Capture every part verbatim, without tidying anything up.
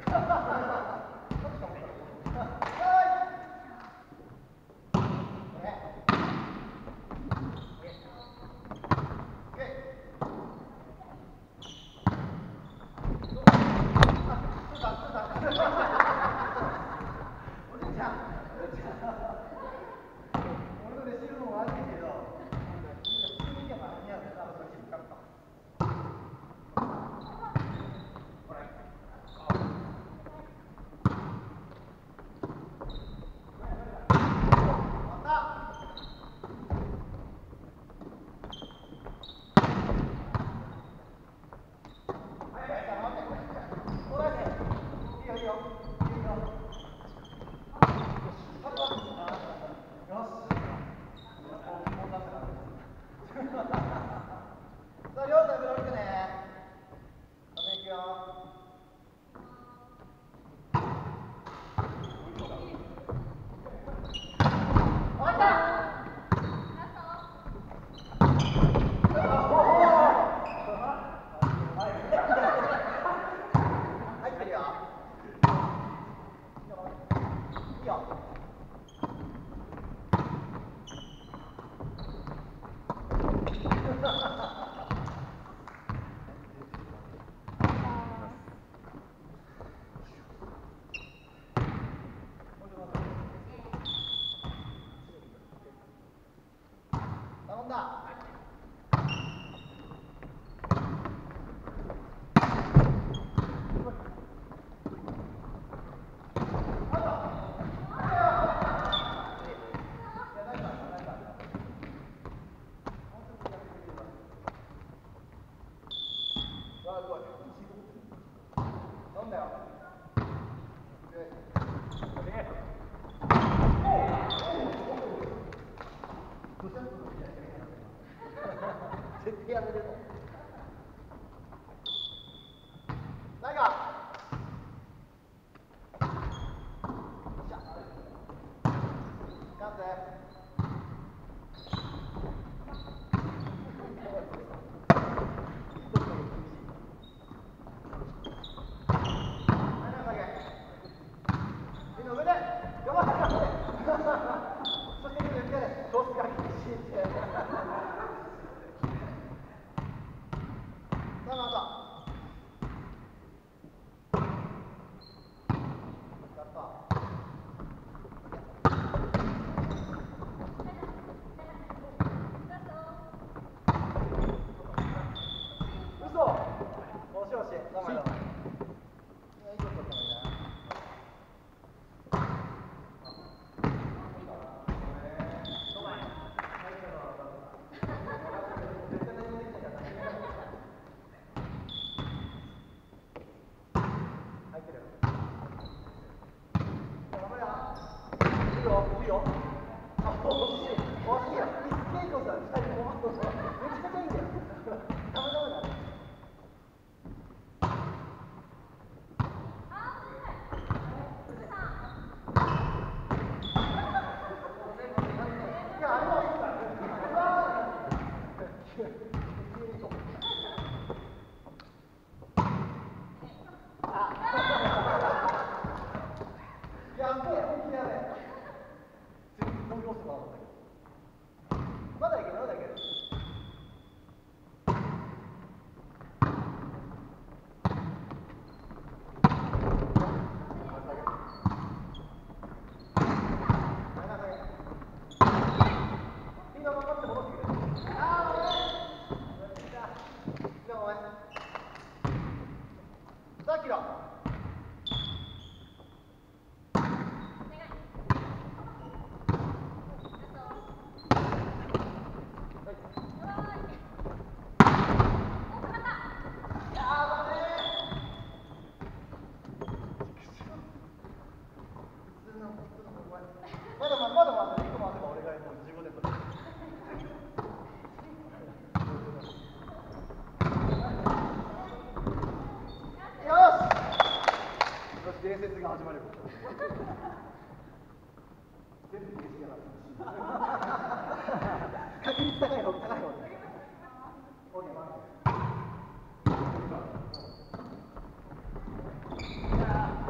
Yeah.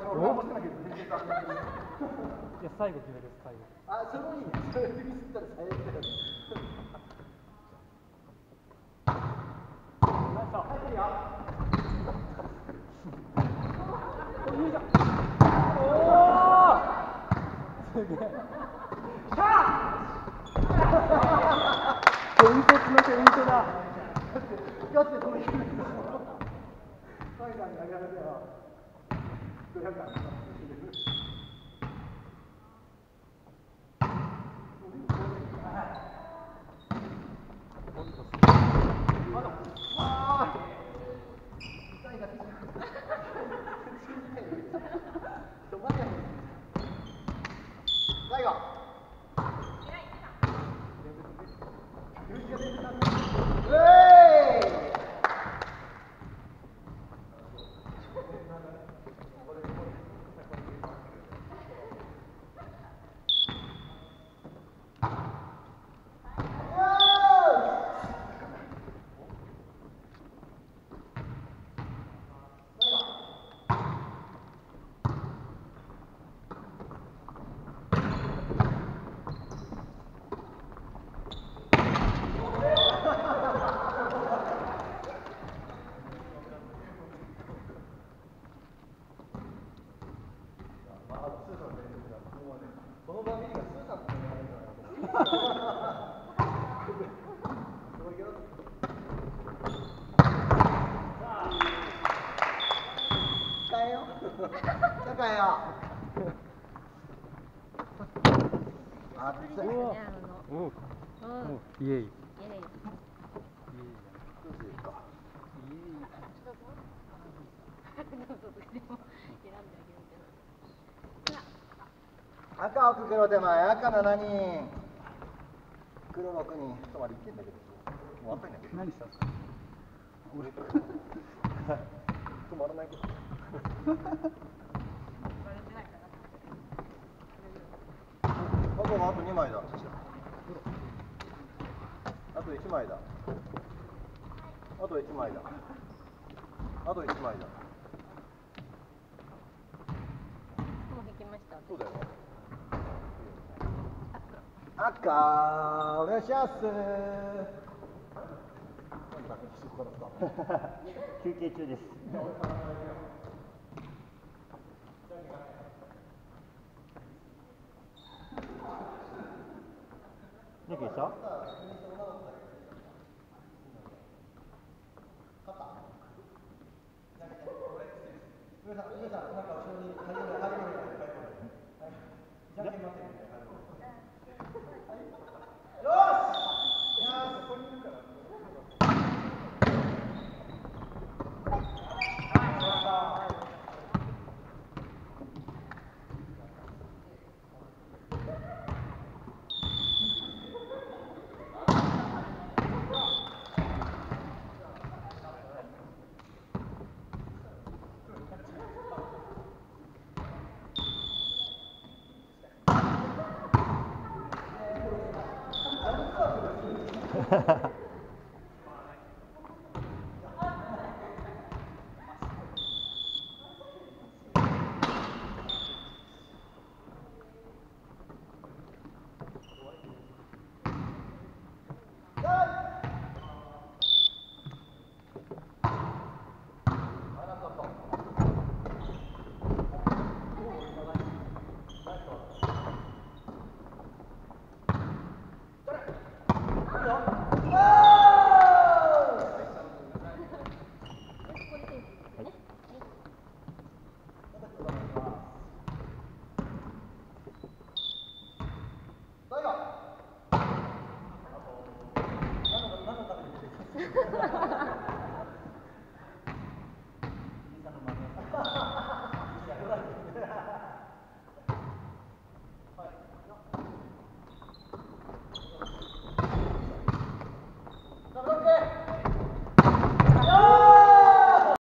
や最後決める最後。 あ、それもいいね。それミスったら最悪だよ。ナイス。入ってるよ。いいじゃん。おお。すげえ。シャー。ポイントのフェイントだ。ガチで止めきれない。ファイナーに投げられたよ。どうやった。最後。この番組がスーさんと言われるから変えよう。変えよう。熱い。 おお。イエイ。イエイ。赤奥黒手前、赤ななにん、黒ろくにん、ちょっとまでいってんだけど、もう赤いんだけど。何したんですか？俺止まらないけど。あとあとにまいだ。あといちまいだ。あといちまいだ。あといちまいだ。そうだよ。赤、お願いします。 休憩中です。何でした？上さん、上さん、なんか後ろに入りましたね。じゃんけん待ってるんで。 ハハハ。